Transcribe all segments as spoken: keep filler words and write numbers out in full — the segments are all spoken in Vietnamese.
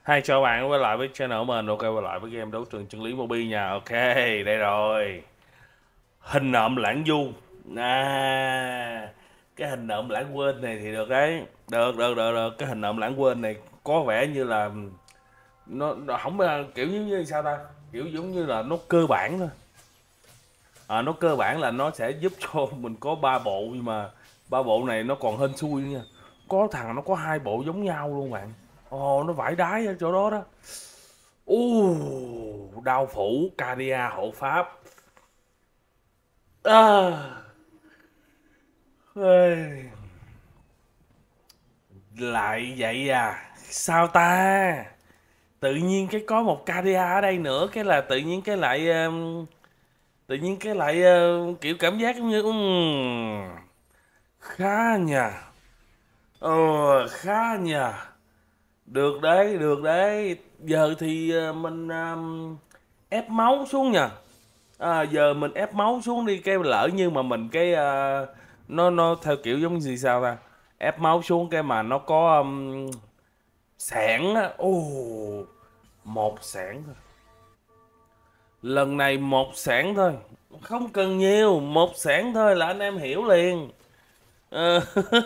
Hai chào bạn quay lại với channel của mình. Ok, quay lại với game đấu trường chân lý Mobi nha. Ok, đây rồi. Hình nộm lãng du. À, cái hình nộm lãng quên này thì được đấy. Được, được, được, được. Cái hình nộm lãng quên này có vẻ như là nó, nó không kiểu như, như sao ta? Kiểu giống như là nó cơ bản thôi. À, nó cơ bản là nó sẽ giúp cho mình có ba bộ, nhưng mà ba bộ này nó còn hên xui nữa nha. Có thằng nó có hai bộ giống nhau luôn bạn. Ồ, nó vãi đái ở chỗ đó đó. U đao phủ Cadia hộ pháp. À, ê, lại vậy à? Sao ta? Tự nhiên cái có một Cadia ở đây nữa, cái là tự nhiên cái lại um, tự nhiên cái lại uh, kiểu cảm giác giống như um, khá nha. Ờ, khá nha. Được đấy, được đấy. Giờ thì uh, mình um, ép máu xuống nha. À, giờ mình ép máu xuống đi, cái lỡ như mà mình cái à, nó nó theo kiểu giống gì sao ta, ép máu xuống cái mà nó có um, sẻn á. Ồ, một sẻn thôi, lần này một sẻn thôi, không cần nhiều, một sẻn thôi là anh em hiểu liền. Ờ,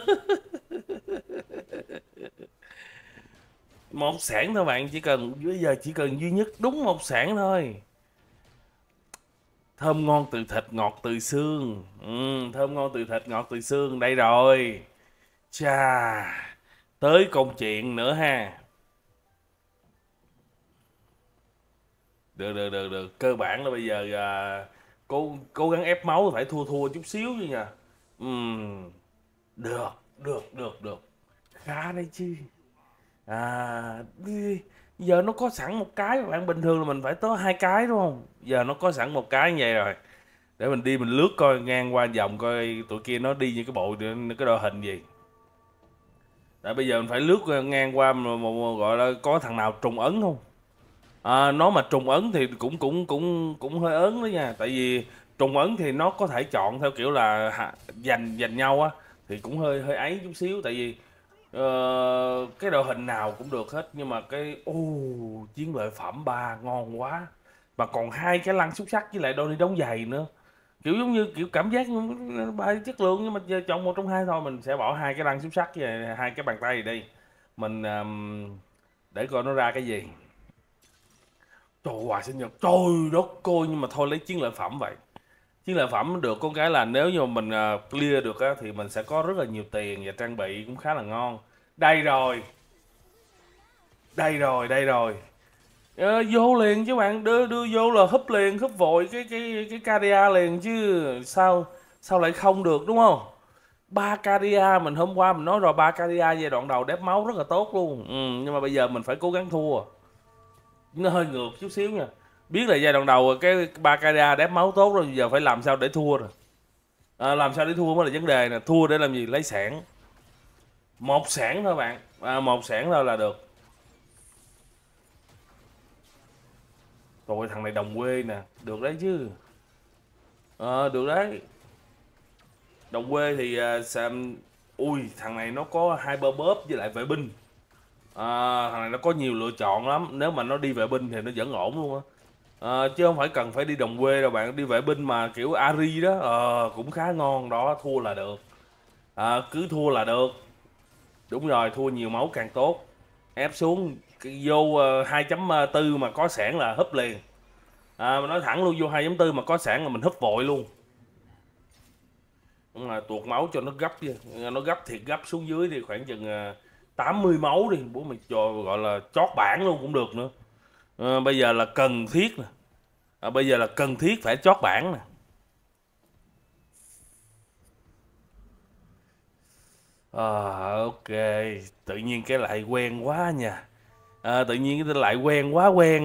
một sẻn thôi bạn, chỉ cần bây giờ chỉ cần duy nhất đúng một sẻn thôi. Thơm ngon từ thịt, ngọt từ xương. Ừ, thơm ngon từ thịt, ngọt từ xương, đây rồi. Chà, tới công chuyện nữa ha. Được, được, được, được. Cơ bản là bây giờ à, cố cố gắng ép máu, phải thua thua chút xíu chứ nha. Ừm, được, được, được, được. Khá đấy chứ. À, đi- giờ nó có sẵn một cái, bạn bình thường là mình phải tới hai cái đúng không? Giờ nó có sẵn một cái như vậy rồi. Để mình đi mình lướt coi ngang qua vòng coi tụi kia nó đi như cái bộ cái đội hình gì. Tại bây giờ mình phải lướt ngang qua mà, mà, mà gọi là có thằng nào trùng ấn không? À, nó mà trùng ấn thì cũng cũng cũng cũng hơi ớn đó nha, tại vì trùng ấn thì nó có thể chọn theo kiểu là hạ- giành giành nhau á, thì cũng hơi hơi ấy chút xíu, tại vì ờ, cái đội hình nào cũng được hết, nhưng mà cái ô chiến lợi phẩm ba ngon quá, mà còn hai cái lăng xúc sắc với lại đôi đi đóng giày nữa, kiểu giống như kiểu cảm giác bài chất lượng, nhưng mà giờ chọn một trong hai thôi, mình sẽ bỏ hai cái lăng xúc sắc với hai cái bàn tay đi, mình ờm, để coi nó ra cái gì. Trời, quà sinh nhật trời đất ơi, nhưng mà thôi lấy chiến lợi phẩm vậy. Chiến lợi phẩm được con cái là nếu như mà mình à, clear được á, thì mình sẽ có rất là nhiều tiền và trang bị cũng khá là ngon. Đây rồi, đây rồi, đây rồi. Ờ, vô liền chứ bạn, đưa đưa vô là húp liền, húp vội cái cái cái Cadia liền chứ. Sao sao lại không được đúng không? Ba Cadia mình hôm qua mình nói rồi, ba Cadia giai đoạn đầu đép máu rất là tốt luôn. Ừ, nhưng mà bây giờ mình phải cố gắng thua. Nó hơi ngược chút xíu nha, biết là giai đoạn đầu cái Baccaria đép máu tốt rồi, giờ phải làm sao để thua rồi. À, làm sao để thua mới là vấn đề nè, thua để làm gì, lấy sản. Một sản thôi bạn, à, một sản thôi là được. Rồi thằng này đồng quê nè, được đấy chứ. Ờ, được đấy. Đồng quê thì uh, Sam. Ui, thằng này nó có hai bơ bóp với lại vệ binh. À, thằng này nó có nhiều lựa chọn lắm, nếu mà nó đi vệ binh thì nó vẫn ổn luôn á. À, chứ không phải cần phải đi đồng quê đâu bạn, đi vệ binh mà kiểu Ari đó, ờ, cũng khá ngon đó, thua là được. À, cứ thua là được. Đúng rồi, thua nhiều máu càng tốt. Ép xuống cái vô ờ, hai chấm bốn mà có sẵn là húp liền. À, mà nói thẳng luôn, vô hai chấm bốn mà có sẵn là mình húp vội luôn. Nhưng mà tuột máu cho nó gấp đi, nó gấp thiệt, gấp xuống dưới thì khoảng chừng ờ, tám mươi máu đi, bố mày cho gọi là chót bảng luôn cũng được nữa. Ờ, bây giờ là cần thiết nè. À, bây giờ là cần thiết phải chót bảng nè. À, ok, tự nhiên cái lại quen quá nha. À, tự nhiên cái lại quen quá quen.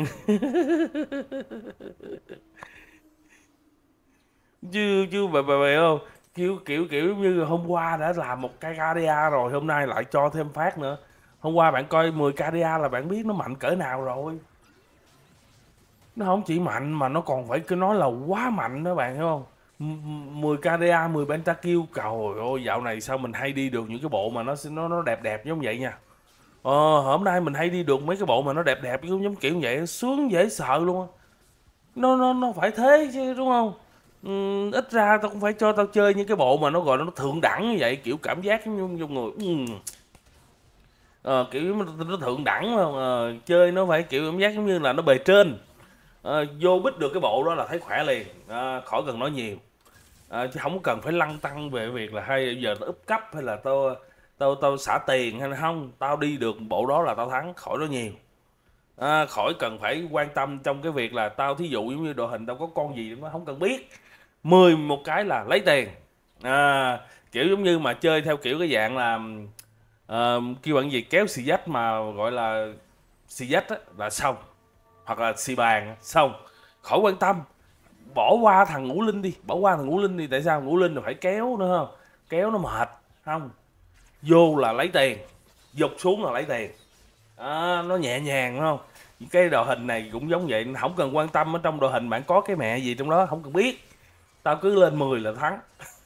chứ chứ bà bà bà không, kiểu kiểu kiểu như hôm qua đã làm một cái Cadia rồi, hôm nay lại cho thêm phát nữa. Hôm qua bạn coi mười Cadia là bạn biết nó mạnh cỡ nào rồi. Nó không chỉ mạnh mà nó còn phải cứ nói là quá mạnh đó, bạn hiểu không? M- mười Cadia, mười pentakill, trời ơi, dạo này sao mình hay đi được những cái bộ mà nó nó nó đẹp đẹp giống vậy nha. Ờ, hôm nay mình hay đi được mấy cái bộ mà nó đẹp đẹp giống giống kiểu như vậy, nó sướng dễ sợ luôn á. Nó nó nó phải thế chứ đúng không? Ừm, ít ra tao cũng phải cho tao chơi những cái bộ mà nó gọi là nó thượng đẳng như vậy, kiểu cảm giác giống như trong người ừm, ờ, kiểu giống như nó thượng đẳng mà ờ, chơi nó phải kiểu cảm giác giống như là nó bề trên. Ờ, vô bích được cái bộ đó là thấy khỏe liền, à, khỏi cần nói nhiều. À, chứ không cần phải lăn tăn về việc là hay giờ tao úp cấp hay là tao tao tao xả tiền hay là không, tao đi được bộ đó là tao thắng, khỏi nói nhiều. À, khỏi cần phải quan tâm trong cái việc là tao thí dụ giống như đội hình tao có con gì nó không cần biết, mười một cái là lấy tiền. À, kiểu giống như mà chơi theo kiểu cái dạng là ờ, kêu bạn gì kéo xì dách mà gọi là xì dách á, là xong, hoặc là xì bàn xong, khỏi quan tâm, bỏ qua thằng ngũ linh đi, bỏ qua thằng ngũ linh đi, tại sao ngũ linh là phải kéo nữa không, kéo nó mệt không, vô là lấy tiền, dục xuống là lấy tiền. À, nó nhẹ nhàng đúng không? Cái đội hình này cũng giống vậy, không cần quan tâm ở trong đội hình bạn có cái mẹ gì trong đó, không cần biết, tao cứ lên mười là thắng.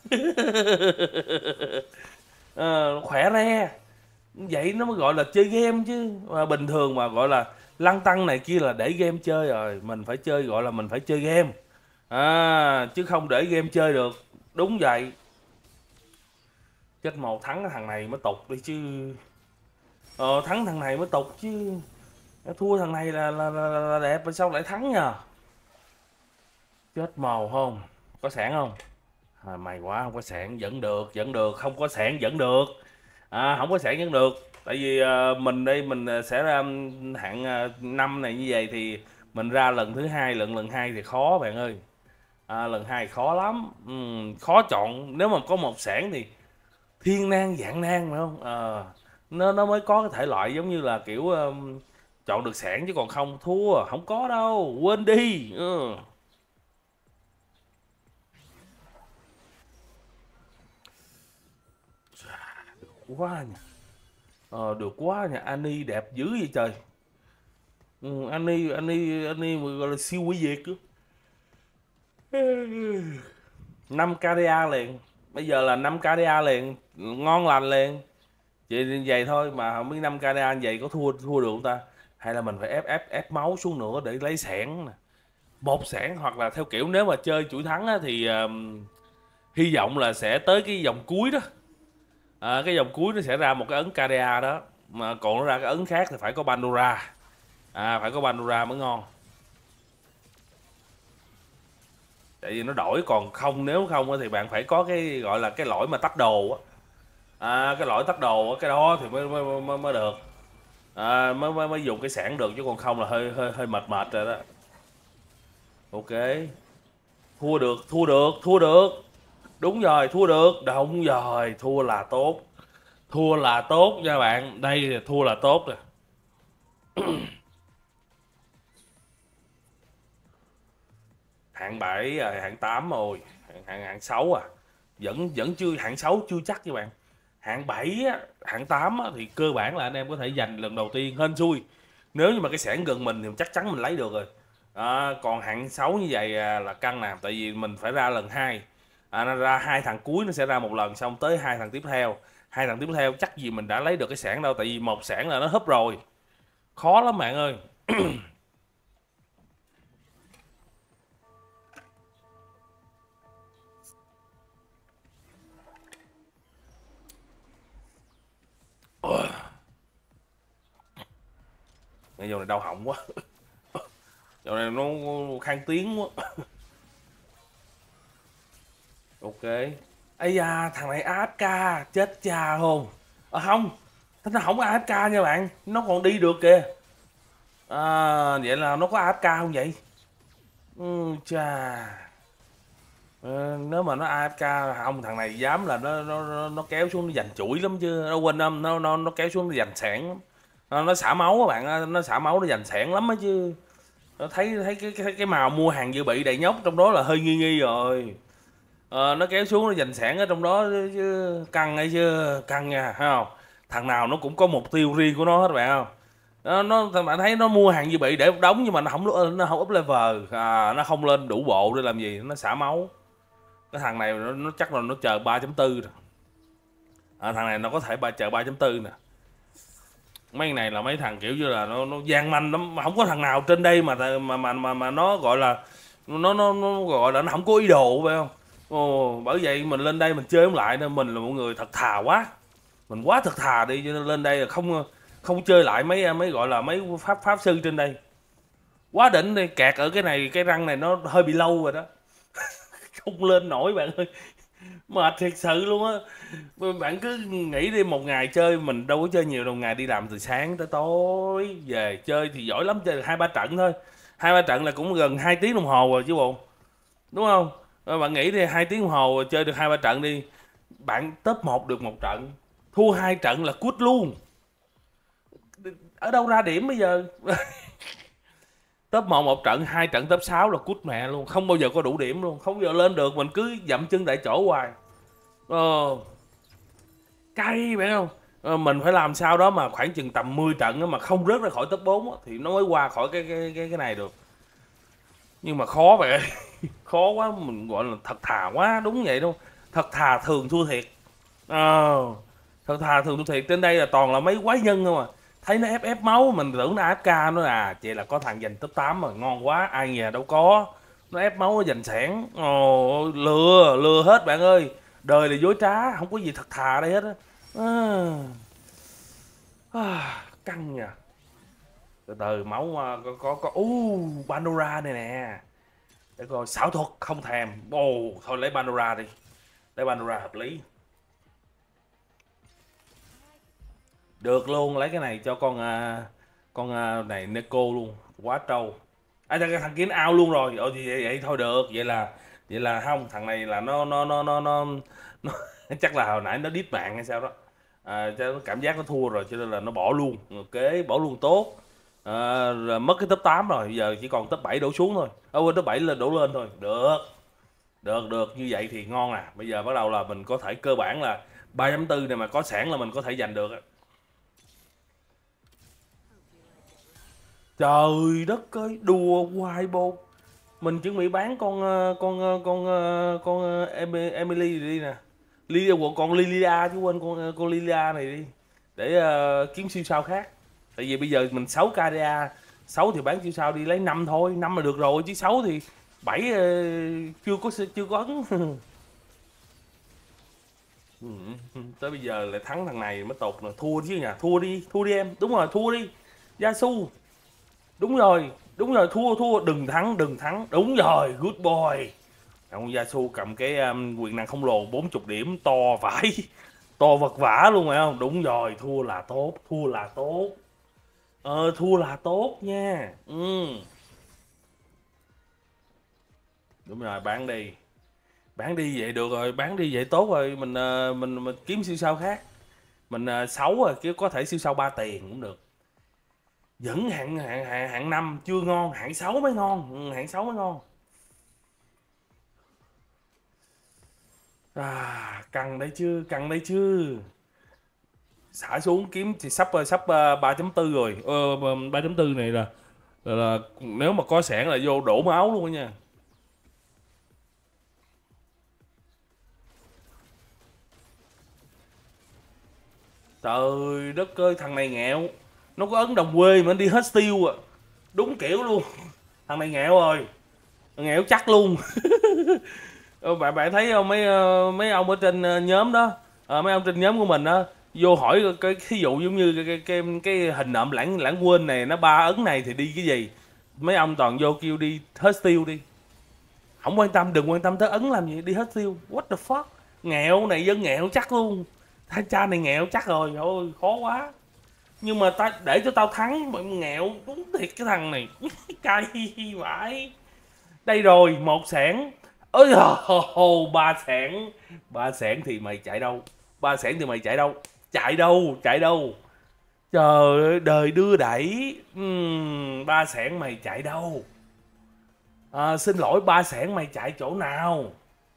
Ờ, khỏe re, vậy nó mới gọi là chơi game chứ. Mà bình thường mà gọi là lăn tăng này kia là để game chơi rồi, mình phải chơi gọi là mình phải chơi game, à, chứ không để game chơi được. Đúng vậy. Chết màu thắng thằng này mới tục đi chứ. Ờ, thắng thằng này mới tục chứ, thua thằng này là là, là, là đẹp mà sao lại thắng nhờ. Chết màu không, có sản không? À, mày quá, không có sản vẫn được, vẫn được, không có sản vẫn được. À, không có sản vẫn được, tại vì à, mình đây mình à, sẽ ra hạng à, năm này như vậy thì mình ra lần thứ hai, lần lần hai thì khó bạn ơi. À, lần hai khó lắm. Ừm, khó chọn, nếu mà có một sản thì thiên nan dạng nan phải không. Ờ, nó nó mới có cái thể loại giống như là kiểu um, chọn được sản, chứ còn không thua không có đâu, quên đi. Ừ. Quá nhỉ. Ờ, được quá nhỉ, Ani đẹp dữ vậy trời. Ừ, Ani Ani Ani mà gọi là siêu quỷ việt cơ. năm ca đê a liền, bây giờ là năm ca đê a liền, ngon lành liền. Vậy vậy thôi mà không biết năm ca đê a vậy có thua thua được không ta, hay là mình phải ép ép ép máu xuống nữa để lấy sản nè, một sản, hoặc là theo kiểu nếu mà chơi chuỗi thắng á, thì um, hy vọng là sẽ tới cái vòng cuối đó. À, cái vòng cuối nó sẽ ra một cái ấn ca đê a đó, mà còn nó ra cái ấn khác thì phải có Pandora. À, phải có Pandora mới ngon, tại vì nó đổi, còn không nếu không thì bạn phải có cái gọi là cái lỗi mà tắt đồ á. À, cái lỗi tắt đồ á, cái đó thì mới mới, mới, mới được. À, mới, mới mới dùng cái sản được, chứ còn không là hơi hơi hơi mệt mệt rồi đó. Ok, thua được, thua được, thua được. Đúng rồi, thua được, đúng rồi, thua là tốt. Thua là tốt nha bạn, đây là thua là tốt rồi. Hạng bảy rồi, hạng tám rồi, hạng hạng, hạng sáu à. Vẫn vẫn chưa, hạng sáu chưa chắc các bạn. Hạng bảy á, hạng tám á, thì cơ bản là anh em có thể giành lần đầu tiên hên xui. Nếu như mà cái sản gần mình thì chắc chắn mình lấy được rồi. À, còn hạng sáu như vậy à, là căng nè, tại vì mình phải ra lần hai. À, nó ra hai thằng cuối nó sẽ ra một lần, xong tới hai thằng tiếp theo. Hai thằng tiếp theo chắc gì mình đã lấy được cái sản đâu, tại vì một sản là nó húp rồi. Khó lắm bạn ơi. Bây giờ này đau họng quá. Giờ này nó khang tiếng quá. Ok. Ây da, thằng này a ép ca, chết cha luôn. À không, nó không có a ép ca nha bạn, nó còn đi được kìa. À, vậy là nó có a ép ca không vậy? Ừ, chà. Ờ, nếu mà nó a ép ca không, thằng này dám là nó nó nó, nó kéo xuống nó giành chuỗi lắm chứ, nó quên không, nó nó nó kéo xuống nó giành sản lắm. Nó, nó xả máu các bạn ơi, nó xả máu nó giành sản lắm á chứ. Nó thấy thấy cái, cái cái màu mua hàng dự bị đầy nhóc trong đó là hơi nghi nghi rồi. Ờ, nó kéo xuống nó giành sản ở trong đó chứ, căng hay chưa, căng nha, thấy không? Thằng nào nó cũng có mục tiêu riêng của nó hết bạn không? Nó, nó bạn thấy nó mua hàng dự bị để một đống nhưng mà nó không nó không up level, à, nó không lên đủ bộ để làm gì, nó xả máu. Cái thằng này nó, nó chắc là nó chờ ba chấm bốn rồi. À, thằng này nó có thể ba chờ ba chấm bốn nè. Mấy này là mấy thằng kiểu như là nó nó gian manh lắm, mà không có thằng nào trên đây mà mà mà mà, mà nó gọi là nó nó nó gọi là nó không có ý đồ, phải không? Ồ, bởi vậy mình lên đây mình chơi không lại, nên mình là một người thật thà quá, mình quá thật thà đi, cho nên lên đây là không không chơi lại mấy mấy gọi là mấy pháp pháp sư trên đây. Quá đỉnh đi, kẹt ở cái này, cái răng này nó hơi bị lâu rồi đó. Không lên nổi bạn ơi, mệt thiệt sự luôn á. Bạn cứ nghĩ đi, một ngày chơi mình đâu có chơi nhiều đâu, ngày đi làm từ sáng tới tối, về chơi thì giỏi lắm chơi được hai ba trận thôi. Hai ba trận là cũng gần hai tiếng đồng hồ rồi chứ bộ, đúng không? Ờ, bạn nghĩ đi, hai tiếng đồng hồ chơi được hai ba trận đi, bạn top một được một trận, thua hai trận là cút luôn. Ở đâu ra điểm bây giờ? Top một một trận, hai trận top sáu là cút mẹ luôn, không bao giờ có đủ điểm luôn, không bao giờ lên được, mình cứ dậm chân tại chỗ hoài. Ờ, cay phải không? Ờ, mình phải làm sao đó mà khoảng chừng tầm mười trận đó mà không rớt ra khỏi top bốn á, thì nó mới qua khỏi cái cái cái cái này được. Nhưng mà khó vậy. Khó quá, mình gọi là thật thà quá, đúng vậy đâu. Thật thà thường thua thiệt. Ờ, thật thà thường thua thiệt, trên đây là toàn là mấy quái nhân không à. Thấy nó ép ép máu mình tưởng nó a ép ca nữa, à vậy là có thằng giành top tám rồi, ngon quá, ai nhờ đâu có. Nó ép máu nó giành sẻn. Ồ, lừa lừa hết bạn ơi, đời là dối trá, không có gì thật thà đây hết á. À, à, căng nha. Từ từ máu à, có có có u uh, Pandora này nè, để coi xảo thuật không thèm. Ồ, thôi lấy Pandora đi, lấy Pandora hợp lý. Được luôn, lấy cái này cho con à, con à, này Neko luôn, quá trâu. À, cái thằng kia nó ao luôn rồi. Ồ thì vậy, vậy thôi được, vậy là vậy là không, thằng này là nó nó nó nó nó, nó chắc là hồi nãy nó đít mạng hay sao đó, à, cho nó cảm giác nó thua rồi cho nên là nó bỏ luôn. Ok, bỏ luôn tốt. À, rồi mất cái top tám rồi, giờ chỉ còn top bảy đổ xuống thôi. À, quên, top bảy lên đổ lên thôi. Được, được được như vậy thì ngon à. Bây giờ bắt đầu là mình có thể cơ bản là ba chấm bốn này mà có sẵn là mình có thể giành được á. Trời đất ơi, đùa hoài bồ. Mình chuẩn bị bán con ờ, con ờ, con ờ, con ờ, Em- Emily đi nè. Lilia, con Lilia chứ, quên con ờ, con Lilia này đi. Để ờ, kiếm siêu sao khác. Tại vì bây giờ mình sáu ca đê a, sáu thì bán siêu sao đi lấy năm thôi, năm là được rồi, chứ sáu thì bảy chưa có chưa có ấn. Ừ, tới bây giờ lại thắng thằng này mới tột, là thua chứ nhà, thua đi, thua đi em, đúng rồi, thua đi. Yasu, đúng rồi, đúng rồi, thua thua, đừng thắng, đừng thắng, đúng rồi, good boy. Ông Yasu cầm cái um, quyền năng khổng lồ bốn mươi điểm to vãi, to vật vã luôn phải không? Đúng rồi, thua là tốt, thua là tốt. Ờ, thua là tốt nha. Ừ, đúng rồi, bán đi. Bán đi vậy được rồi, bán đi vậy tốt rồi, mình uh, mình mình kiếm siêu sao khác. Mình uh, xấu rồi, chứ có thể siêu sao ba tiền cũng được. Vẫn hạng hạng hạng hạng năm chưa ngon, hạng sáu mới ngon. Ừ, hạng sáu mới ngon. À, căng đấy chứ, căng đấy chứ. Xả xuống kiếm thì sắp sắp ờ, ba chấm bốn rồi. Ờ, ba chấm bốn này là, là, là nếu mà có sẵn là vô đổ máu luôn đó nha. Trời đất ơi, thằng này nghèo. Nó có ấn đồng quê mà nó đi hết tiêu à. Đúng kiểu luôn. Thằng này nghèo rồi. Nghèo chắc luôn. Ờ, bạn bạn thấy không, mấy ờ, mấy ông ở trên ờ, nhóm đó, ờ, mấy ông trên nhóm của mình đó, vô hỏi cái ví dụ giống như cái cái cái, cái hình nộm lãng lãng quên này nó ba ấn này thì đi cái gì, mấy ông toàn vô kêu đi hết tiêu đi, không quan tâm, đừng quan tâm tới ấn làm gì, đi hết tiêu, what the fuck. Nghèo này, dân nghèo chắc luôn. Thanh cha này nghèo chắc rồi, ôi khó quá. Nhưng mà ta để cho tao thắng mà nghèo đúng thiệt cái thằng này. Cay vãi. Đây rồi, một xẻng. Ôi hồ, ba xẻng. Ba xẻng thì mày chạy đâu? Ba xẻng thì mày chạy đâu? Chạy đâu? Chạy đâu? Trời ơi, đời đưa đẩy. Ừm, ba xẻng mày chạy đâu? À, xin lỗi, ba xẻng mày chạy chỗ nào?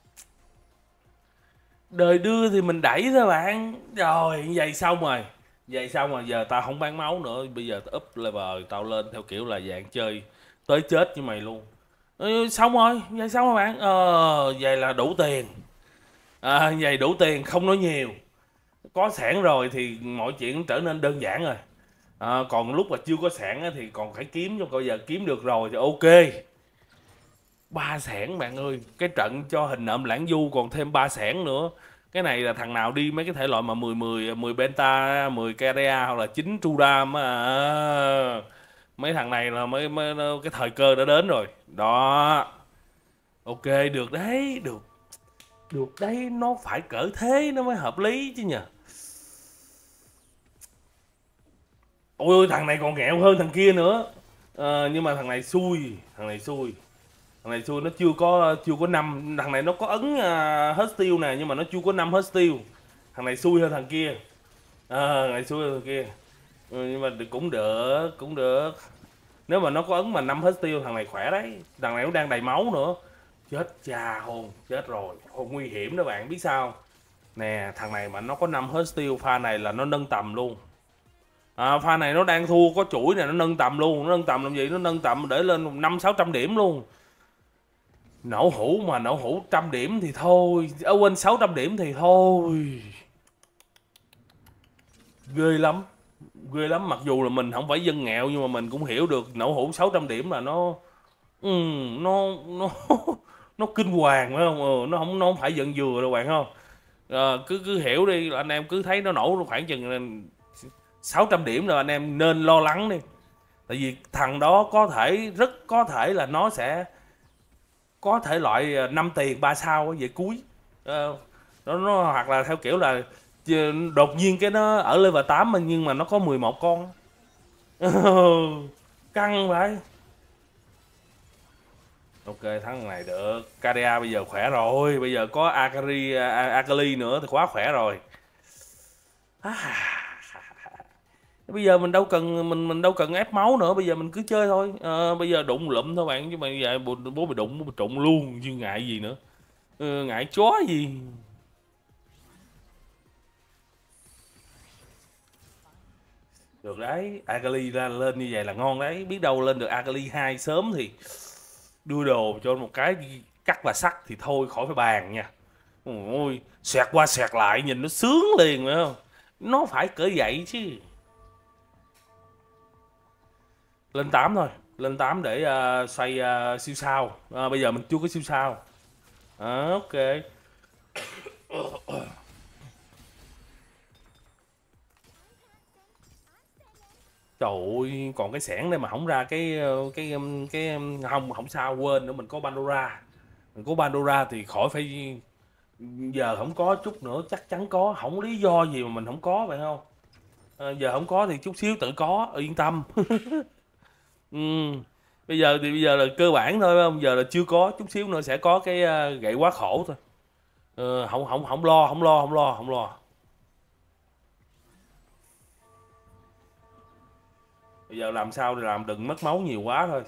Đời đưa thì mình đẩy thôi bạn. Rồi, vậy xong rồi. Vậy xong rồi, giờ tao không bán máu nữa. Bây giờ tao up level, tao lên theo kiểu là dạng chơi tới chết với mày luôn. Ừ, xong rồi, vậy xong rồi bạn. Ờ, vậy là đủ tiền. À, vậy đủ tiền, không nói nhiều. Có sẵn rồi thì mọi chuyện trở nên đơn giản rồi. À, còn lúc mà chưa có sẵn á, thì còn phải kiếm, cho bây giờ kiếm được rồi thì ok. Ba sẻn bạn ơi, cái trận cho hình nộm lãng du còn thêm ba sẻn nữa. Cái này là thằng nào đi mấy cái thể loại mà mười mười mười beta, mười Karea hoặc là chín True Dam á. Mấy thằng này là mới, mới cái thời cơ đã đến rồi. Đó. Ok, được đấy, được. Được đấy, nó phải cỡ thế nó mới hợp lý chứ nhờ. Ôi thằng này còn nghèo hơn thằng kia nữa. Ờ, nhưng mà thằng này xui, thằng này xui. Thằng này xui nó chưa có chưa có năm, thằng này nó có ấn uh, hết steel nè nhưng mà nó chưa có năm hết steel. Thằng này xui hơn thằng kia. Ờ, thằng này xui hơn thằng kia. Ừ, nhưng mà cũng được, cũng được. Nếu mà nó có ấn mà năm hết steel thằng này khỏe đấy. Thằng này nó đang đầy máu nữa. Chết cha hồn, chết rồi. Hồn nguy hiểm đó bạn biết sao? Nè, thằng này mà nó có năm hết steel pha này là nó nâng tầm luôn. À, pha này nó đang thua có chuỗi này nó nâng tầm luôn, nó nâng tầm làm gì, nó nâng tầm để lên năm sáu trăm điểm luôn. Nổ hũ mà nổ hũ trăm điểm thì thôi, ở quên sáu trăm điểm thì thôi. Ghê lắm, ghê lắm, mặc dù là mình không phải dân nghèo nhưng mà mình cũng hiểu được nổ hũ sáu trăm điểm là nó ừ, nó nó nó kinh hoàng phải không? Ừ, nó không nó không phải giận dừa đâu bạn không? À, cứ cứ hiểu đi, anh em cứ thấy nó nổ khoảng chừng sáu trăm điểm rồi anh em nên lo lắng đi. Tại vì thằng đó có thể, rất có thể là nó sẽ có thể loại năm tiền ba sao về cuối. Ờ, nó, nó hoặc là theo kiểu là đột nhiên cái nó ở level tám nhưng mà nó có mười một con. Căng vậy. Ok thằng này được. Karea bây giờ khỏe rồi, bây giờ có Akari Akali nữa thì quá khỏe rồi. Bây giờ mình đâu cần mình mình đâu cần ép máu nữa, bây giờ mình cứ chơi thôi. À, bây giờ đụng lụm thôi bạn chứ mà giờ bố, bố bị đụng bố bị trụng luôn chứ ngại gì nữa. Ừ, ngại chó gì. Được đấy, Akali ra lên như vậy là ngon đấy, biết đâu lên được Akali hai sớm thì đưa đồ cho một cái cắt và sắt thì thôi khỏi phải bàn nha. Ôi, xẹt qua xẹt lại nhìn nó sướng liền phải không? Nó phải cỡ vậy chứ. Lên tám thôi, lên tám để uh, xoay uh, siêu sao. Uh, bây giờ mình chưa có siêu sao. À, ok. Trời ơi, còn cái xẻng đây mà không ra cái cái cái, cái không không sao, quên nữa, mình có Pandora. Mình có Pandora thì khỏi phải, giờ không có chút nữa chắc chắn có, không lý do gì mà mình không có phải không? À, giờ không có thì chút xíu tự có, yên tâm. Ừ. Bây giờ thì bây giờ là cơ bản thôi không? Giờ là chưa có, chút xíu nữa sẽ có cái uh, gậy quá khổ thôi. Ờ, không không không lo, không lo, không lo, không lo. Bây giờ làm sao để làm đừng mất máu nhiều quá thôi.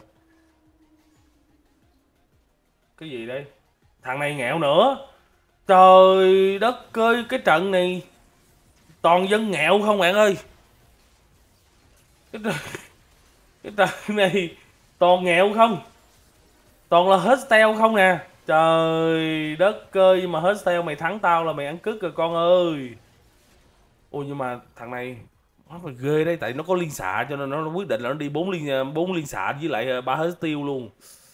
Cái gì đây? Thằng này nghèo nữa. Trời đất ơi, cái trận này toàn dân nghèo không bạn ơi. Cái trận, cái trận này toàn nghèo không? Toàn là hết style không nè. Trời đất ơi, mà hết style mày thắng tao là mày ăn cứt rồi con ơi. Ôi nhưng mà thằng này nó phải ghê đấy, tại nó có liên xạ cho nên nó quyết định là nó đi bốn liên bốn liên xạ với lại ba hết tiêu luôn.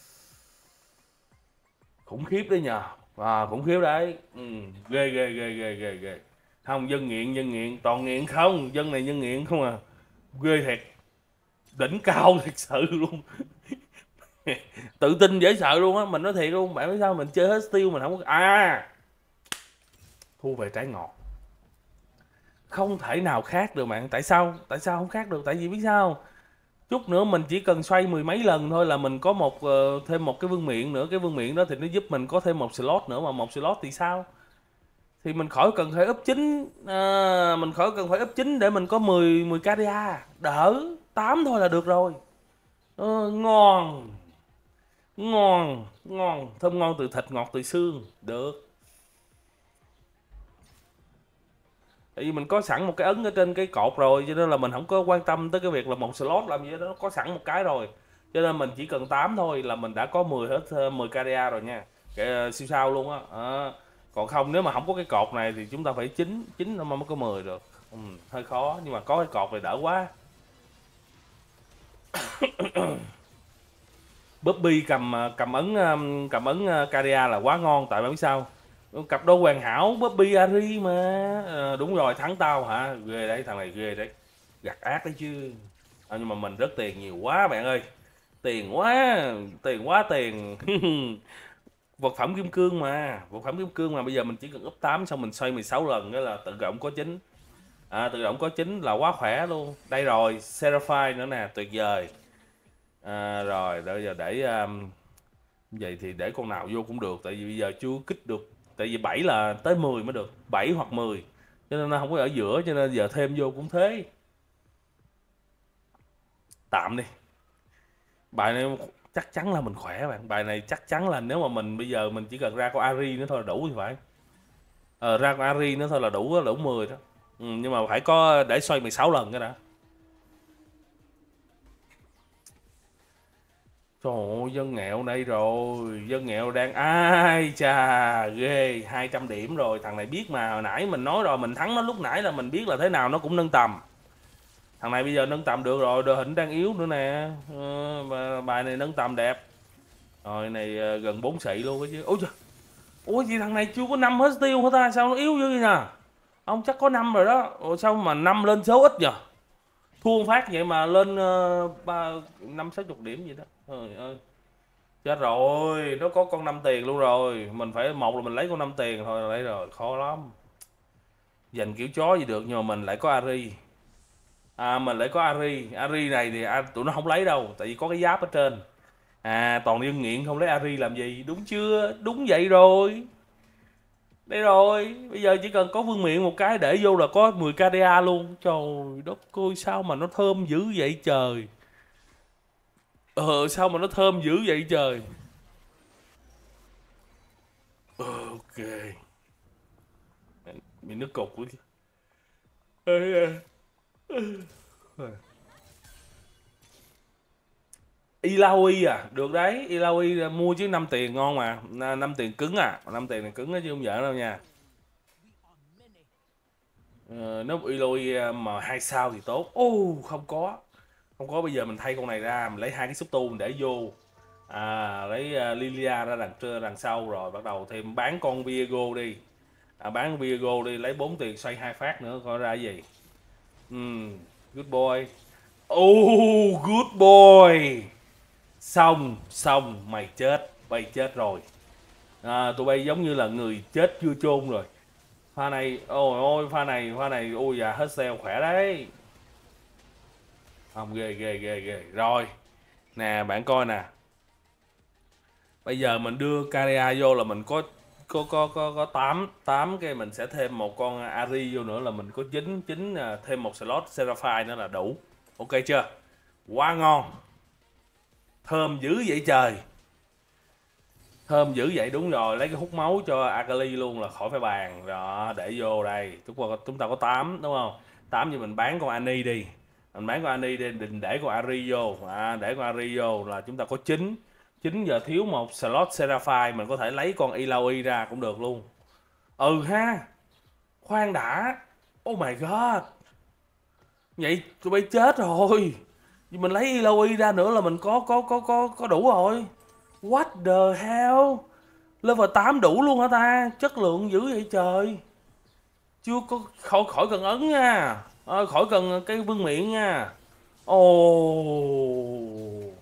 Khủng khiếp đấy nhờ. À, khủng khiếp đấy. Ừ, ghê ghê ghê ghê ghê ghê. Không, dân nghiện, dân nghiện, toàn nghiện không, dân này dân nghiện không à. Ghê thiệt. Đỉnh cao thật sự luôn. Tự tin dễ sợ luôn á, mình nói thiệt luôn, bạn biết sao mình chơi hết steel mình không có à. Thu về trái ngọt. Không thể nào khác được bạn, tại sao? Tại sao không khác được? Tại vì biết sao? Chút nữa mình chỉ cần xoay mười mấy lần thôi là mình có một uh, thêm một cái vương miện nữa, cái vương miện đó thì nó giúp mình có thêm một slot nữa, mà một slot thì sao? Thì mình khỏi cần phải úp chín, à, mình khỏi cần phải úp chín để mình có mười mười cardia, đỡ tám thôi là được rồi. Ờ, ngon. Ngon, ngon, thơm ngon từ thịt ngọt từ xương, được. Tại vì mình có sẵn một cái ấn ở trên cái cột rồi cho nên là mình không có quan tâm tới cái việc là một slot làm gì đó, nó có sẵn một cái rồi. Cho nên mình chỉ cần tám thôi là mình đã có mười hết mười cardia rồi nha. Cái, siêu sao luôn á. À, còn không nếu mà không có cái cột này thì chúng ta phải chín chín nó mới có mười được. Ừ, hơi khó nhưng mà có cái cột này đỡ quá. Bobby cầm cầm ấn cầm ấn Caria là quá ngon, tại bạn biết sao, cặp đôi hoàn hảo Bobby Ari mà. À, đúng rồi, thắng tao hả, ghê đấy, thằng này ghê đấy, gặt ác đấy chứ. À, nhưng mà mình rất tiền nhiều quá bạn ơi, tiền quá, tiền quá tiền. Vật phẩm kim cương mà, vật phẩm kim cương mà bây giờ mình chỉ cần úp tám xong mình xoay mười sáu lần đó là tự động có chín. À, tự động có chín là quá khỏe luôn. Đây rồi, Seraphine nữa nè, tuyệt vời. À, rồi bây giờ để um, vậy thì để con nào vô cũng được, tại vì bây giờ chưa kích được, tại vì bảy là tới mười mới được, bảy hoặc mười, cho nên nó không có ở giữa, cho nên giờ thêm vô cũng thế. Tạm đi, bài này chắc chắn là mình khỏe bạn, bài này chắc chắn là nếu mà mình bây giờ mình chỉ cần ra con Ari nữa thôi là đủ thì phải. Ờ, ra con Ari nữa thôi là đủ, đủ mười đó. Ừ, nhưng mà phải có để xoay mười sáu lần cái đã. Trời ơi, dân nghèo đây rồi, dân nghèo đang ai chà ghê, hai trăm điểm rồi, thằng này biết mà, hồi nãy mình nói rồi, mình thắng nó lúc nãy là mình biết là thế nào nó cũng nâng tầm. Thằng này bây giờ nâng tầm được rồi, đội hình đang yếu nữa nè. Ờ, bài này nâng tầm đẹp. Rồi này ờ, gần bốn xị luôn đó chứ. Ôi trời. Ủa gì thằng này chưa có năm hết tiêu hả ta? Sao nó yếu dữ vậy nè? Ông chắc có năm rồi đó. Ủa sao mà năm lên số ít nhờ? Thua phát vậy mà lên uh, ba năm sáu chục điểm gì đó. Trời ơi. Chết rồi, nó có con năm tiền luôn rồi. Mình phải một là mình lấy con năm tiền thôi là lấy rồi, khó lắm. Dành kiểu chó gì được nhưng mà mình lại có Ari. À, mình lại có Ari. Ari này thì à, tụi nó không lấy đâu, tại vì có cái giáp ở trên. À, toàn dân nghiện không lấy Ari làm gì, đúng chưa? Đúng vậy rồi. Đây rồi, bây giờ chỉ cần có vương miện một cái để vô là có mười ca đê a luôn. Trời đất ơi, sao mà nó thơm dữ vậy trời. Ờ, sao mà nó thơm dữ vậy trời. Ờ, ok. Bị nước cục quá. Ilaoi à, được đấy, Ilaoi mua chứ năm tiền ngon mà, năm tiền cứng à, năm tiền này cứng đó chứ không giỡn đâu nha. Ờ, nếu Ilaoi mà hai sao thì tốt. Ô, oh, không có. Không có, bây giờ mình thay con này ra, mình lấy hai cái xúc tu mình để vô. À, lấy uh, Lilia ra đằng trên đằng sau rồi bắt đầu thêm bán con Viego đi. À, bán Viego đi, lấy bốn tiền xoay hai phát nữa coi ra cái gì. Ừm, good boy. Oh, good boy. Xong, xong, mày chết, mày chết rồi. À, tụi bay giống như là người chết chưa chôn rồi. Pha này, ôi ôi, pha này, pha này, ôi da, hết sale khỏe đấy. Không, ghê, ghê, ghê, ghê. Rồi, nè, bạn coi nè. Bây giờ mình đưa Caria vô là mình có có có có có tám tám cái, mình sẽ thêm một con Ari vô nữa là mình có chín chín, thêm một slot Seraphine nữa là đủ. Ok chưa? Quá ngon. Thơm dữ vậy trời. Thơm dữ vậy, đúng rồi, lấy cái hút máu cho Akali luôn là khỏi phải bàn. Đó, để vô đây. Chúng ta có, chúng ta có tám đúng không? Tám thì mình bán con Annie đi. Mình bán con Annie đi, định để con Ari vô. À, để con Ari vô là chúng ta có chín. chín giờ thiếu một slot Seraphine, mình có thể lấy con Ilaoi ra cũng được luôn. Ừ ha. Khoan đã. Oh my god. Vậy tụi bay chết rồi. Vì mình lấy Ilaoi ra nữa là mình có có có có có đủ rồi. What the hell? Level tám đủ luôn hả ta? Chất lượng dữ vậy trời. Chưa có, khỏi khỏi cần ấn nha. À, khỏi cần cái vương miện nha. Ồ. Oh.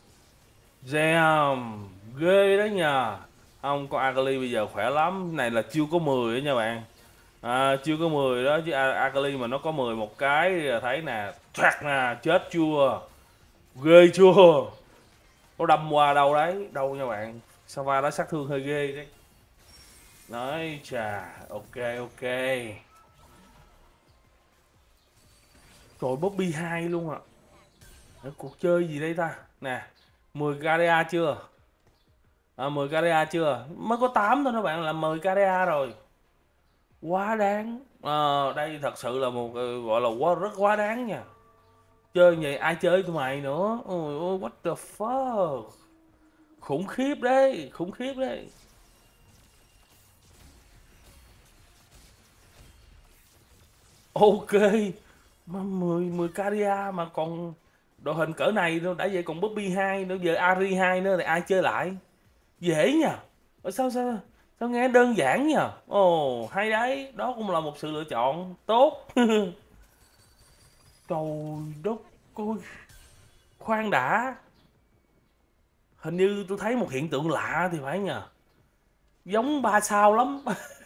Damn. Ghê đó nha. Không, con Akali bây giờ khỏe lắm. Này là chưa có mười đó nha bạn. À, chưa có mười đó chứ Akali mà nó có mười một cái là thấy nè. Thoát nè, chết chưa? Ghê chưa? Nó đâm qua đâu đấy? Đâu nha bạn. Sava đó sát thương hơi ghê đấy. Nói chà, ok ok. Trời, Bobby hai luôn à. Ở cuộc chơi gì đây ta? Nè, mười ca đê a chưa? À, mười ca đê a chưa? Mới có tám thôi các bạn là mười ca đê a rồi. Quá đáng. Ờ, đây thật sự là một uh, gọi là quá rất quá đáng nha. Chơi vậy ai chơi tụi mày nữa? Ôi ôi, what the fuck? Khủng khiếp đấy, khủng khiếp đấy. Ok. Mà mười mười ca đê a mà còn Đội hình cỡ này nó đã vậy, còn Bobby hai nữa, giờ Ari hai nữa thì ai chơi lại. Dễ nha. Ủa sao sao sao nghe đơn giản nha. Ồ hay đấy, đó cũng là một sự lựa chọn tốt. Trời đất ơi, khoan đã, hình như tôi thấy một hiện tượng lạ thì phải nhờ, giống ba sao lắm.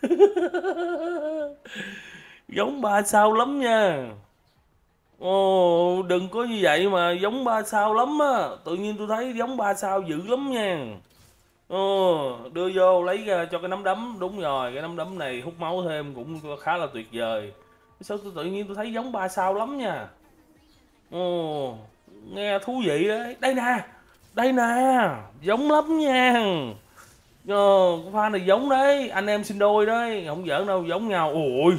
Giống ba sao lắm nha. Ồ đừng có như vậy mà, giống ba sao lắm á, tự nhiên tôi thấy giống ba sao dữ lắm nha. Ồ đưa vô lấy ra cho cái nắm đấm, đúng rồi, cái nắm đấm này hút máu thêm cũng khá là tuyệt vời. Sao tôi tự nhiên tôi thấy giống ba sao lắm nha. Ồ nghe thú vị đấy, đây nè, đây nè, giống lắm nha. Ờ, con pha này giống đấy, anh em sinh đôi đấy, không giỡn đâu, giống nhau. Ôi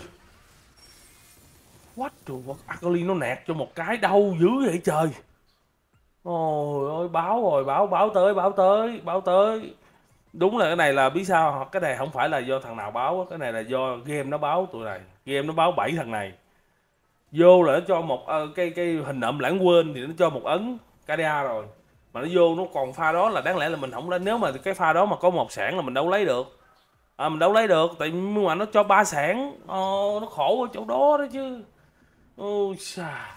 what the fuck, Akali nó nẹt cho một cái đau dữ vậy trời. Ôi ôi, báo rồi, báo báo tới, báo tới, báo tới. Đúng là cái này là biết sao, cái này không phải là do thằng nào báo, cái này là do game nó báo tụi này, game nó báo bảy thằng này. Vô là nó cho một uh, cái cái hình nộm lãng quên thì nó cho một ấn ca đê a rồi, mà nó vô nó còn pha đó là đáng lẽ là mình không lấy, nếu mà cái pha đó mà có một sản là mình đâu lấy được. À, mình đâu lấy được tại nhưng mà nó cho ba sản. Ồ, nó khổ ở chỗ đó đó chứ. Ôi xa,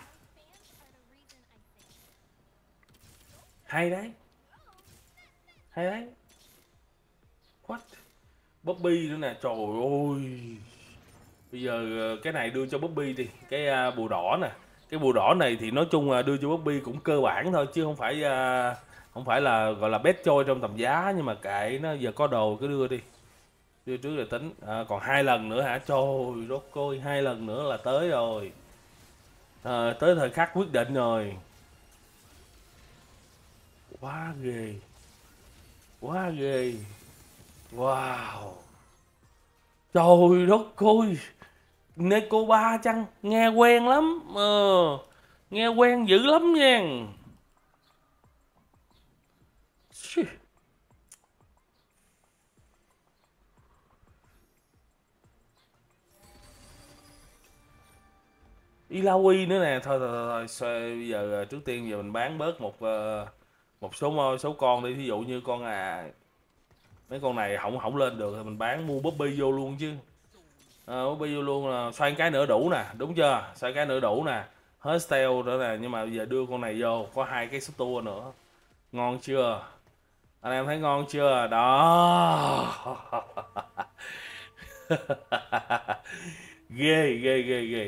hay đấy, hay đấy. What, Bobby nữa nè, trời ơi. Bây giờ cái này đưa cho Bobby đi, cái uh, bùa đỏ nè. Cái bùa đỏ này thì nói chung là đưa cho Bobby cũng cơ bản thôi chứ không phải uh, không phải là gọi là best choice trong tầm giá, nhưng mà kệ nó, giờ có đồ cứ đưa đi. Đưa trước là tính. À, còn hai lần nữa hả? Trời đất ơi, hai lần nữa là tới rồi. À, tới thời khắc quyết định rồi. Quá ghê, quá ghê. Wow, trời đất ơi, Neko ba chăng, nghe quen lắm. Ờ, nghe quen dữ lắm nha. Xì. Ilaoi nữa nè, thôi thôi thôi, thôi. Bây giờ trước tiên giờ mình bán bớt một ờ, một số số con đi, ví dụ như con à, mấy con này không không lên được thì mình bán, mua Bobby vô luôn chứ. À, Bobby vô luôn là xoay cái nữa đủ nè, đúng chưa, xoay cái nữa đủ nè, hết style nữa nè, nhưng mà bây giờ đưa con này vô có hai cái sub tua nữa, ngon chưa, anh em thấy ngon chưa đó. Ghê ghê ghê ghê.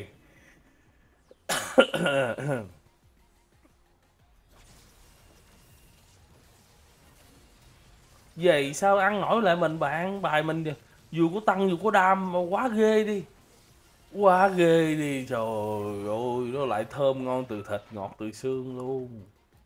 Vậy sao ăn nổi lại mình bạn, bài mình dù có tăng dù có đam mà quá ghê đi, quá ghê đi, trời ơi, nó lại thơm ngon từ thịt, ngọt từ xương luôn.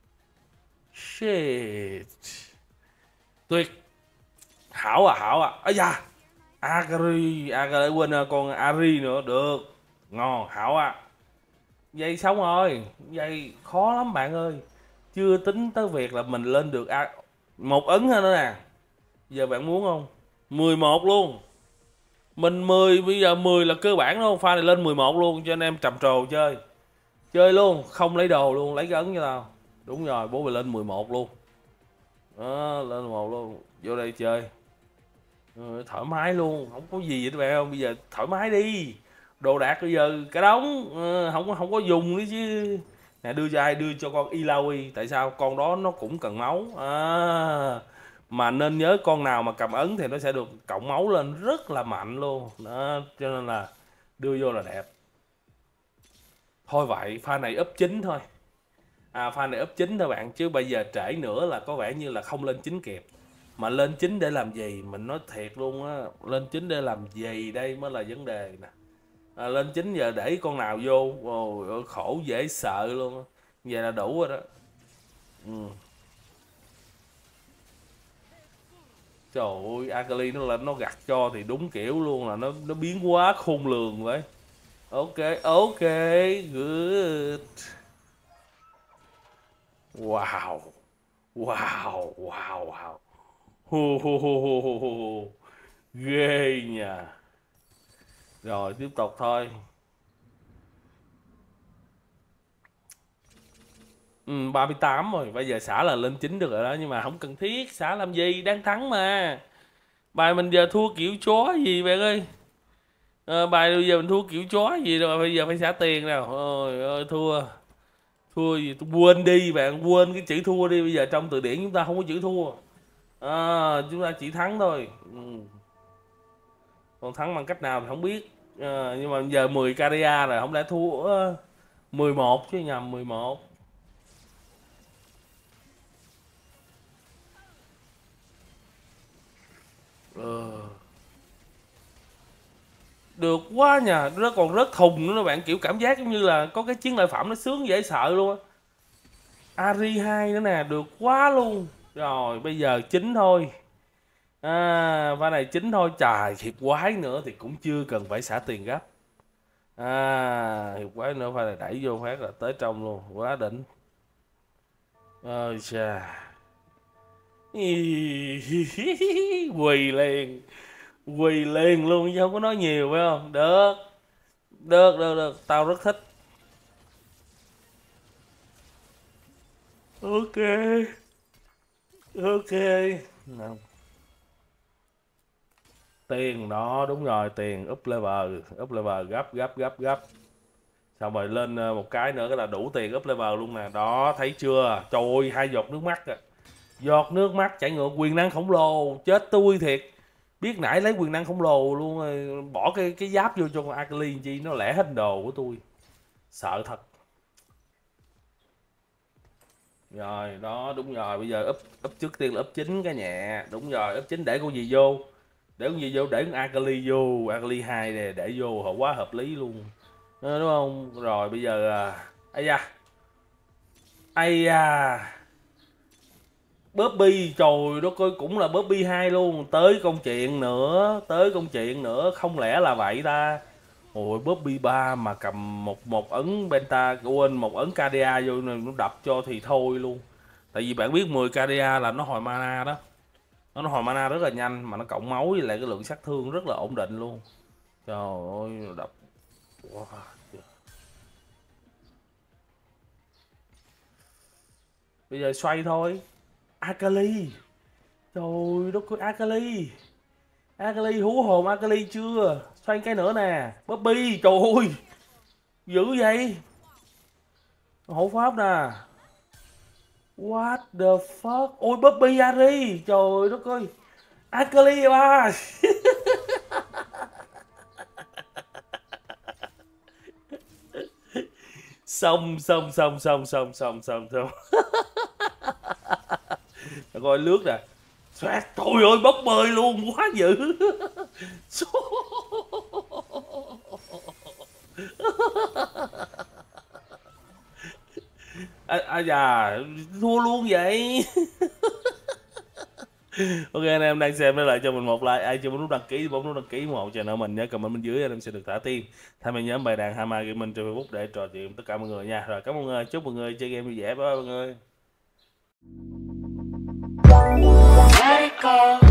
Shit, tuyệt, hảo à, hảo à, ấy da, Agari, Agari quên rồi, con Ari nữa, được, ngon, hảo à. Vậy xong rồi, vậy khó lắm bạn ơi, chưa tính tới việc là mình lên được A... một ấn thôi nữa nè. Giờ bạn muốn không, mười một luôn, mình mười, bây giờ mười là cơ bản luôn, pha này lên mười một luôn cho anh em trầm trồ chơi, chơi luôn, không lấy đồ luôn, lấy cái ấn cho tao, đúng rồi, bố mày lên mười một luôn đó, lên mười một luôn, vô đây chơi. Ừ, thoải mái luôn, không có gì vậy các bạn, không bây giờ thoải mái đi, đồ đạc bây giờ cả đống, ừ, không có không có dùng nữa chứ. Nè đưa cho ai, đưa cho con Ilaoi, tại sao con đó nó cũng cần máu à, mà nên nhớ con nào mà cầm ấn thì nó sẽ được cộng máu lên rất là mạnh luôn đó, cho nên là đưa vô là đẹp. Thôi vậy pha này úp chín thôi, à pha này úp chín thôi bạn, chứ bây giờ trễ nữa là có vẻ như là không lên chín kịp. Mà lên chín để làm gì, mình nói thiệt luôn á, lên chín để làm gì đây mới là vấn đề nè. À, lên chín giờ để con nào vô, ôi khổ dễ sợ luôn á, vậy là đủ rồi đó. Ừ. Trời ơi, Akali nó là nó gặt cho thì đúng kiểu luôn, là nó nó biến quá khôn lường vậy. Ok, ok, good. Wow, wow, wow, wow. Hu, hu, hu, hu, hu, hu. Ghê nha. Rồi tiếp tục thôi. Ừ, ba mươi tám rồi, bây giờ xả là lên chín được rồi đó, nhưng mà không cần thiết, xả làm gì, đang thắng mà. Bài mình giờ thua kiểu chó gì bạn ơi. Ờ, bài bây giờ mình thua kiểu chó gì rồi, bây giờ phải xả tiền nào. Ôi ơi thua. Thua gì, tôi quên đi bạn, quên cái chữ thua đi, bây giờ trong từ điển chúng ta không có chữ thua. À, chúng ta chỉ thắng thôi. Ừ. Còn thắng bằng cách nào thì không biết. À, nhưng mà giờ mười Caria rồi, không lẽ thua uh, mười một chứ nhầm, mười một. Ờ. Được quá nha, nó còn rớt thùng nữa đó bạn, kiểu cảm giác giống như là có cái chiến lợi phẩm nó sướng dễ sợ luôn á. Ari hai nữa nè, được quá luôn. Rồi bây giờ chín thôi. À, pha này chín thôi, trời thiệt quái nữa thì cũng chưa cần phải xả tiền gấp. À, thiệt quái nữa pha này đẩy vô phát là tới trong luôn, quá đỉnh. Ơi chà. Quỳ liền, quỳ liền luôn chứ không có nói nhiều phải không? Được, được, được, được, tao rất thích. Ok, ok. Nào. Tiền đó, đúng rồi, tiền up level, up level gấp gấp gấp gấp. Xong rồi lên ờ, một cái nữa cái là đủ tiền up level luôn nè. Đó, thấy chưa? Trời ơi, hai giọt nước mắt à. Giọt nước mắt chảy ngược quyền năng khổng lồ, chết tôi thiệt. Biết nãy lấy quyền năng khổng lồ luôn rồi, bỏ cái cái giáp vô cho con Akali chi nó lẻ hết đồ của tôi. Sợ thật. Rồi, đó đúng rồi, bây giờ up up trước tiên là up chín cái nhẹ, đúng rồi, up chín để con gì vô? Để con gì vô? Để con Akali vô, Akali hai nè, để vô họ quá hợp lý luôn. Ờ, đúng không? Rồi bây giờ à, ây da. Ây da. Bobby, trời đất ơi, cũng là Bobby hai luôn, tới công chuyện nữa, tới công chuyện nữa, không lẽ là vậy ta? Ôi Bobby ba mà cầm một một ấn Penta, quên một ấn Cadia vô này nó đập cho thì thôi luôn. Tại vì bạn biết mười Cadia là nó hồi mana đó. Nó, nó hồi mana rất là nhanh mà nó cộng máu với lại cái lượng sát thương rất là ổn định luôn. Trời ơi đập. Wow. Bây giờ xoay thôi. Akali. Trời đất ơi Akali. Akali hú hồn Akali chưa? Xoay cái nữa nè. Bobby, trời ơi. Dữ vậy. Hộ pháp nè. What the fuck? Ôi Bobby Ari. Trời đất ơi. Akali ba. Xong xong xong xong xong xong xong xong. Coi lướt nè. Xoát, trời ơi bốc bơi luôn, quá dữ. À, à da, thua luôn vậy. Ok anh em đang xem, để lại cho mình một like, ai chưa bấm nút đăng ký bấm nút đăng ký ủng hộ channel mình nhé, comment bên dưới anh em sẽ được thả tim tham gia nhóm bài đàn Hama Gaming trên Facebook để trò chuyện với tất cả mọi người nha. Rồi cảm ơn mọi người, chúc mọi người chơi game vui vẻ, bye bye mọi người. Let it go.